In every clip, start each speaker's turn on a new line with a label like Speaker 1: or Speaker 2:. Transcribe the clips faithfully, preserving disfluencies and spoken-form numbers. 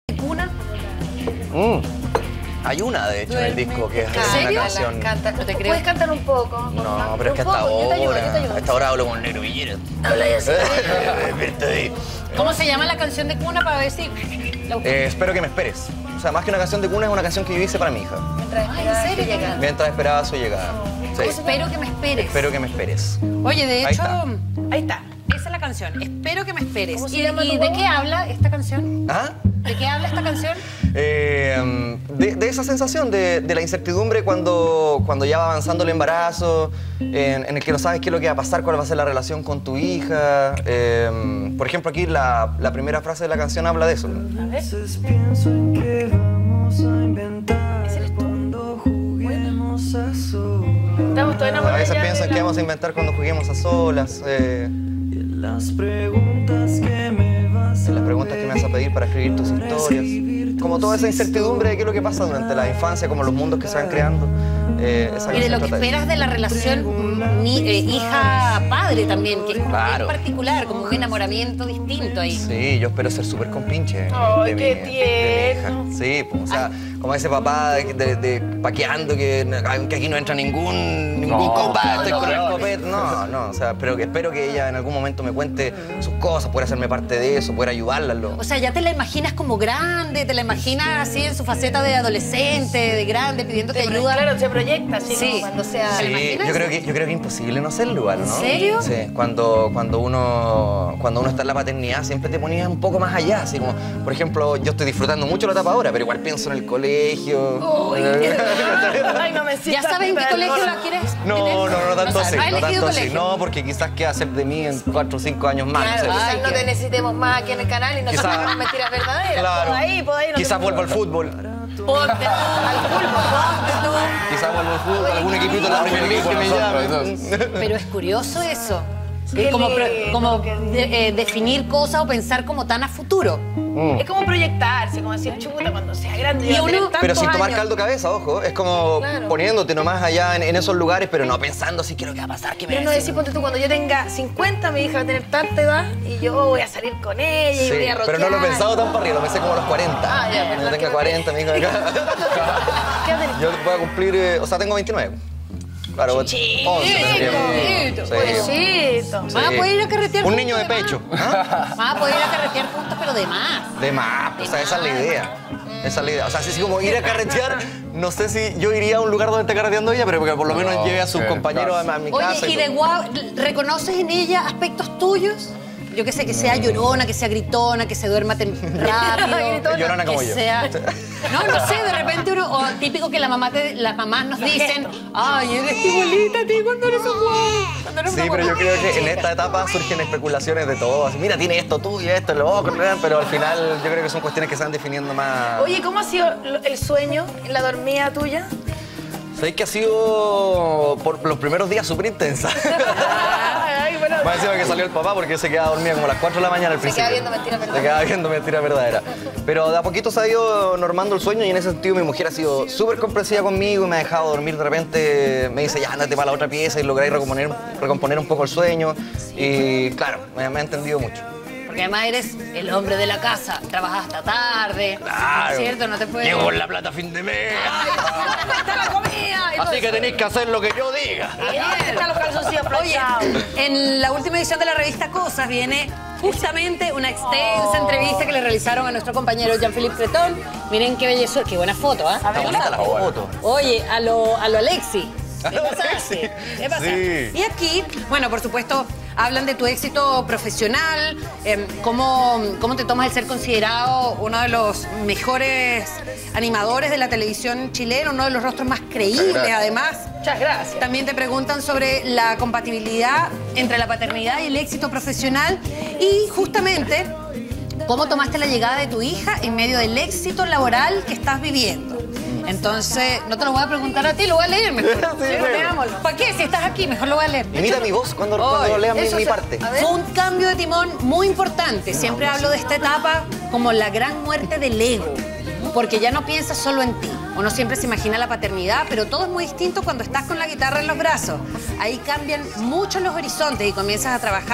Speaker 1: ¿Una?
Speaker 2: Mm. Hay una, de hecho, en el disco que es una canción.
Speaker 1: Canta, no te creo. ¿Puedes cantar un poco?
Speaker 2: No, pero es que hasta ahora, yo te ayudo, yo te ayudo. Hasta ahora hablo con Negro Villera.
Speaker 1: Habla ya así.
Speaker 3: ¿Cómo se llama la canción de cuna para ver si la
Speaker 2: eh, Espero que me esperes. O sea, más que una canción de cuna, es una canción que yo hice para mi hija.
Speaker 1: Mientras esperaba su llegada.
Speaker 2: Mientras esperaba su llegada. Sí.
Speaker 3: Espero que me esperes.
Speaker 2: Espero que me esperes.
Speaker 3: Oye, de
Speaker 2: Ahí
Speaker 3: hecho,
Speaker 2: está.
Speaker 3: ahí está. Esa es la canción. Espero que me esperes.
Speaker 1: ¿Cómo se
Speaker 3: ¿Y,
Speaker 1: llama
Speaker 3: y
Speaker 1: tu
Speaker 3: de
Speaker 1: voz?
Speaker 3: qué habla esta canción?
Speaker 2: ¿Ah?
Speaker 3: ¿De qué habla esta canción?
Speaker 2: Eh, de, de esa sensación de, de la incertidumbre cuando, cuando ya va avanzando el embarazo, en, en el que no sabes qué es lo que va a pasar, cuál va a ser la relación con tu hija. Eh, por ejemplo, aquí la, la primera frase de la canción habla de eso.
Speaker 1: A ver.
Speaker 4: Pienso en que vamos a inventar cuando juguemos a solas.
Speaker 1: Estamos todos
Speaker 2: A
Speaker 1: enamorados.
Speaker 2: veces
Speaker 1: ya
Speaker 2: pienso
Speaker 1: de
Speaker 2: en qué
Speaker 1: la-
Speaker 2: vamos a inventar cuando juguemos a solas. Eh,
Speaker 4: Y en las preguntas que me vas a
Speaker 2: en las preguntas que me vas a pedir para escribir tus historias. Como toda esa incertidumbre de qué es lo que pasa durante la infancia, como los mundos que se van creando. Eh, esa
Speaker 3: Y de
Speaker 2: canción
Speaker 3: lo que
Speaker 2: trata de eso.
Speaker 3: esperas de la relación ni- eh, hija-padre también, que es como
Speaker 2: Claro.
Speaker 3: bien particular, como un enamoramiento distinto ahí.
Speaker 2: Sí, yo espero ser súper compinche
Speaker 1: Ay,
Speaker 2: de, mi,
Speaker 1: qué
Speaker 2: de mi
Speaker 1: tierno.
Speaker 2: hija. Sí, pues, o sea, como ese papá de, de- de paqueando que, que aquí no entra ningún, ningún
Speaker 5: No,
Speaker 2: compa, estoy
Speaker 5: no,
Speaker 2: con el
Speaker 5: no.
Speaker 2: copete. No, no, o sea, pero que espero que ella en algún momento me cuente sus cosas, poder hacerme parte de eso, poder ayudarla. en lo-
Speaker 3: O sea, ya te la imaginas como grande, te la imaginas así en su faceta de adolescente, de grande, pidiéndote
Speaker 1: Te pro-
Speaker 3: ayuda.
Speaker 1: Claro, se proyecta así
Speaker 3: Sí.
Speaker 1: como cuando sea...
Speaker 3: ¿Te la
Speaker 2: Sí,
Speaker 3: imaginas?
Speaker 2: yo creo que yo creo que es imposible no hacerlo igual, ¿no?
Speaker 3: ¿En serio?
Speaker 2: Sí, cuando, cuando uno cuando uno está en la paternidad siempre te ponías un poco más allá, así como, por ejemplo, yo estoy disfrutando mucho la etapa ahora, pero igual pienso en el colegio.
Speaker 1: Uy, Ay, mamacita,
Speaker 3: ¿Ya sabes en qué
Speaker 1: pero
Speaker 3: colegio
Speaker 1: no.
Speaker 3: la quieres
Speaker 2: No,
Speaker 3: tener?
Speaker 2: no, no tanto
Speaker 3: sabes,
Speaker 2: así,
Speaker 3: ¿has
Speaker 2: no
Speaker 3: elegido
Speaker 2: tanto así.
Speaker 3: colegio?
Speaker 2: No, porque quizás qué hacer de mí en cuatro o cinco años más.
Speaker 1: Claro,
Speaker 2: no sé.
Speaker 1: quizás
Speaker 3: Ay,
Speaker 1: no
Speaker 3: qué-
Speaker 1: te necesitemos más aquí en el canal y nosotros
Speaker 2: Quizá-
Speaker 1: hagamos mentiras verdaderas.
Speaker 2: Claro.
Speaker 1: Pues ahí, pues ahí no
Speaker 2: Quizás
Speaker 1: te-
Speaker 2: vuelvo al fútbol.
Speaker 1: Ponte tú, al fútbol, ponte tú.
Speaker 2: Quizás vuelvo al fútbol, algún equipito de la Premier League que me llame.
Speaker 3: Pero es curioso eso.
Speaker 1: Qué
Speaker 3: Como, pro-
Speaker 1: lindo,
Speaker 3: como
Speaker 1: qué lindo.
Speaker 3: de- eh, definir cosas o pensar como tan a futuro.
Speaker 1: Es como proyectarse, como decir, chuta, cuando sea grande.
Speaker 3: Y
Speaker 1: yo voy a tener
Speaker 3: uno-
Speaker 1: tantos
Speaker 2: Pero sin tomar
Speaker 1: años.
Speaker 2: caldo cabeza, ojo. Es como
Speaker 1: Claro.
Speaker 2: poniéndote nomás allá en, en esos lugares, pero no pensando si quiero que va a pasar, que me
Speaker 1: Pero no decir, ponte tú, cuando yo tenga cincuenta, mi hija va a tener tanta edad y yo voy a salir con ella y
Speaker 2: Sí,
Speaker 1: voy a
Speaker 2: pero no lo he
Speaker 1: rockear.
Speaker 2: pensado tan para arriba, lo pensé como a los cuarenta.
Speaker 1: Ah, ya,
Speaker 2: Cuando
Speaker 1: perdón,
Speaker 2: tenga
Speaker 1: que-
Speaker 2: cuarenta, mi hija acá.
Speaker 1: ¿Qué hacer?
Speaker 2: Yo voy a cumplir, eh, o sea, tengo veintinueve. Claro, once tendría. Sí.
Speaker 1: Pobrecito.
Speaker 3: Van a poder ir a carretear
Speaker 2: Un
Speaker 3: juntos,
Speaker 2: niño de
Speaker 3: además.
Speaker 2: pecho. ¿Ah?
Speaker 3: Van a poder ir a carretear juntos, pero de más.
Speaker 2: De más, pues, o sea, esa es la idea. Esa es la idea. O sea, así como ir a carretear, no sé si yo iría a un lugar donde esté carreteando ella, pero que por lo menos
Speaker 5: No,
Speaker 2: lleve a sus
Speaker 5: sí,
Speaker 2: compañeros
Speaker 5: claro.
Speaker 2: a, a mi casa.
Speaker 3: Oye, y de
Speaker 2: todo.
Speaker 3: guau, ¿reconoces en ella aspectos tuyos? Yo que sé, que sea llorona, que sea gritona, que se duerma tem- rápido.
Speaker 1: Gritona.
Speaker 2: Llorona como
Speaker 3: que
Speaker 2: yo.
Speaker 3: sea... No, no sé, de repente uno... O típico que la mamá te- las mamás nos dicen, ay, eres igualita a ti cuando eres un guau. Cuando eres
Speaker 2: Sí,
Speaker 3: una
Speaker 2: pero yo
Speaker 3: guagua
Speaker 2: creo que en
Speaker 3: chica".
Speaker 2: esta etapa surgen especulaciones de todo. Así, mira, tiene esto tuyo, esto, lo otro, pero al final yo creo que son cuestiones que se van definiendo más.
Speaker 1: Oye, ¿cómo ha sido lo- el sueño en la dormida tuya?
Speaker 2: ¿Sabéis que ha sido por los primeros días súper intensa?
Speaker 1: Ay, bueno.
Speaker 2: Más encima que salió el papá porque se quedaba dormida como a las cuatro de la mañana al
Speaker 1: Se
Speaker 2: principio.
Speaker 1: queda viendo mentiras
Speaker 2: Se
Speaker 1: verdaderas.
Speaker 2: quedaba viendo mentiras verdaderas. Pero de a poquito se ha ido normando el sueño y en ese sentido mi mujer ha sido súper comprensiva conmigo y me ha dejado dormir de repente. Me dice, ya, ándate para la otra pieza y lográis recomponer, recomponer un poco el sueño. Y claro, me, me ha entendido mucho.
Speaker 3: Porque además eres el hombre de la casa, trabajas hasta tarde,
Speaker 2: Claro.
Speaker 3: ¿cierto? No te puedes...
Speaker 2: Llego con la plata a fin de mes.
Speaker 1: ¿Dónde está la comida? Y todo
Speaker 2: Así que
Speaker 1: eso.
Speaker 2: tenéis que hacer lo que yo diga.
Speaker 1: ¿Y dónde están los calzoncillos
Speaker 3: Oye,
Speaker 1: planchados?
Speaker 3: en la última edición de la revista Cosas viene justamente una extensa entrevista que le realizaron a nuestro compañero Jean-Philippe Cretón. Miren qué belleza, qué buena foto, ¿ah?
Speaker 1: A ver,
Speaker 2: Está bonita la foto.
Speaker 3: Oye, a lo, a lo Alexi. ¿Qué
Speaker 2: A lo
Speaker 3: pasaste?
Speaker 2: Alexi.
Speaker 3: ¿Qué pasa?
Speaker 2: Sí.
Speaker 3: Y aquí, bueno, por supuesto, hablan de tu éxito profesional, eh, cómo, cómo te tomas el ser considerado uno de los mejores animadores de la televisión chilena, uno de los rostros más creíbles,
Speaker 5: Gracias.
Speaker 3: además.
Speaker 1: Muchas gracias.
Speaker 3: También te preguntan sobre la compatibilidad entre la paternidad y el éxito profesional y justamente cómo tomaste la llegada de tu hija en medio del éxito laboral que estás viviendo. Entonces, no te lo voy a preguntar a ti, lo voy a leer mejor.
Speaker 2: Sí,
Speaker 3: Sí,
Speaker 2: bueno.
Speaker 3: veámoslo. ¿Para qué? Si estás aquí, mejor lo voy a leer.
Speaker 2: Imita mi voz cuando, cuando
Speaker 3: Oy,
Speaker 2: leas mi,
Speaker 3: eso
Speaker 2: mi
Speaker 3: se-
Speaker 2: parte.
Speaker 1: a ver.
Speaker 3: Fue un cambio de timón muy importante. Siempre hablo de esta etapa como la gran muerte del ego, porque ya no piensas solo en ti. Uno siempre se imagina la paternidad, pero todo es muy distinto cuando estás con la guitarra en los brazos. Ahí cambian mucho los horizontes y comienzas a trabajar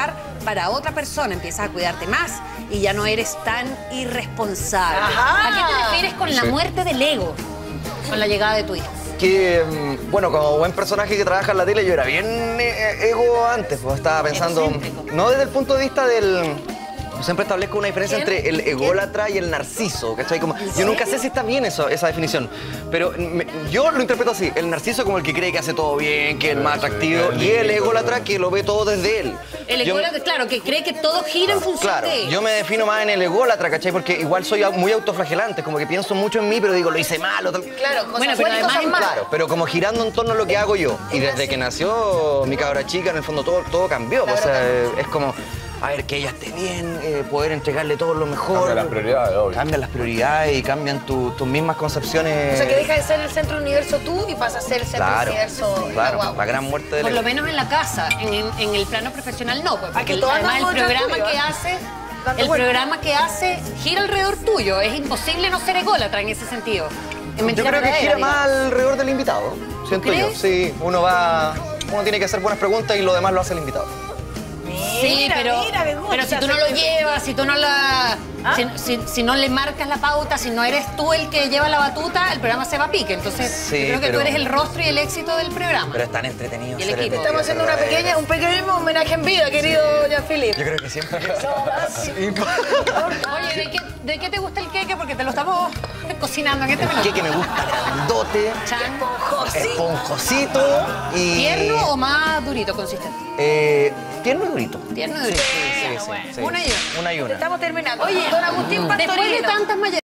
Speaker 3: para otra persona, empiezas a cuidarte más y ya no eres tan irresponsable.
Speaker 1: Ajá.
Speaker 3: ¿A qué te refieres con la
Speaker 2: Sí.
Speaker 3: muerte del ego? Con la llegada de tu hija.
Speaker 2: Que, mm, bueno, como buen personaje que trabaja en la tele, yo era bien eh, ego antes, pues estaba pensando,
Speaker 3: Egocéntrico.
Speaker 2: no desde el punto de vista del... Yo siempre establezco una diferencia
Speaker 3: ¿Quién?
Speaker 2: entre el ególatra y el narciso, ¿cachai? Como, yo nunca sé si está bien eso, esa definición, pero me- yo lo interpreto así, el narciso como el que cree que hace todo bien, que es el más atractivo, y el ególatra que lo ve todo desde él.
Speaker 3: El
Speaker 2: Yo-
Speaker 3: ególatra, claro, que cree que todo gira en función
Speaker 2: Claro,
Speaker 3: de él.
Speaker 2: yo me defino más en el ególatra, ¿cachai? Porque igual soy au- muy autoflagelante, como que pienso mucho en mí, pero digo, lo hice mal o tal.
Speaker 1: Claro, cosas
Speaker 3: Bueno, pero
Speaker 1: buenas y
Speaker 3: además
Speaker 1: cosas
Speaker 3: es
Speaker 1: malas.
Speaker 2: Claro, pero como girando en torno a lo que hago yo. Y desde que nació mi cabra chica, en el fondo todo, todo cambió. O sea, es como, a ver, que ella esté bien, eh, poder entregarle todo lo mejor.
Speaker 5: Cambian las prioridades, obvio.
Speaker 2: Cambian las prioridades y cambian tu- tus mismas concepciones.
Speaker 1: O sea, que deja de ser el centro del universo tú y pasa a ser el centro
Speaker 2: Claro,
Speaker 1: del universo la
Speaker 2: claro,
Speaker 1: guagua.
Speaker 2: la gran muerte del
Speaker 3: Por lo
Speaker 2: ego.
Speaker 3: menos en la casa, en, en- en el plano profesional no, pues, porque
Speaker 1: Aquí todas
Speaker 3: además el
Speaker 1: damos detrás
Speaker 3: programa
Speaker 1: tuyo,
Speaker 3: que
Speaker 1: ¿eh?
Speaker 3: hace,
Speaker 1: Dando
Speaker 3: el
Speaker 1: vueltas.
Speaker 3: programa que hace gira alrededor tuyo. Es imposible no ser ególatra en ese sentido. Es
Speaker 2: Yo
Speaker 3: mentira
Speaker 2: creo que
Speaker 3: verdadera,
Speaker 2: gira más
Speaker 3: digamos.
Speaker 2: alrededor del invitado, siento yo.
Speaker 3: crees?
Speaker 2: Sí, uno va, uno tiene que hacer buenas preguntas y lo demás lo hace el invitado.
Speaker 3: Sí,
Speaker 1: Mira,
Speaker 3: pero,
Speaker 1: mira, me gusta.
Speaker 3: pero si tú no lo llevas, si tú no la,
Speaker 1: ¿Ah?
Speaker 3: si, si- si no le marcas la pauta, si no eres tú el que lleva la batuta, el programa se va a pique. Entonces,
Speaker 2: Sí,
Speaker 3: yo creo que
Speaker 2: pero-
Speaker 3: tú eres el rostro y el éxito del programa.
Speaker 2: Pero es tan entretenido.
Speaker 3: Y el
Speaker 2: ser
Speaker 3: equipo.
Speaker 2: testigo
Speaker 1: Estamos haciendo una
Speaker 2: verdadero.
Speaker 1: pequeña, un pequeño homenaje en vida, querido Jean-Philippe.
Speaker 2: Yo creo que siempre.
Speaker 3: Oye, ¿de qué, ¿de qué te gusta el queque? Porque te lo estamos cocinando en este menú.
Speaker 2: Que me gusta grandote,
Speaker 3: Chan.
Speaker 2: esponjosito y...
Speaker 3: ¿Tierno o más durito, consistente?
Speaker 2: Eh, tierno y durito.
Speaker 3: Tierno y durito.
Speaker 2: Sí, sí, sí.
Speaker 3: Una y una.
Speaker 2: Una y una.
Speaker 1: Estamos terminando.
Speaker 3: Oye,
Speaker 1: Don Agustín
Speaker 3: después de
Speaker 1: Pastorino.
Speaker 3: tantas mayores.